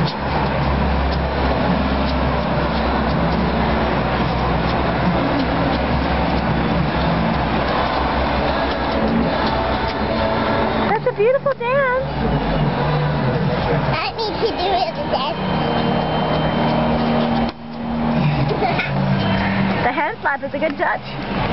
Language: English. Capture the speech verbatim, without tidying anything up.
That's a beautiful dance. I need to do it the dance. The hand flap is a good touch.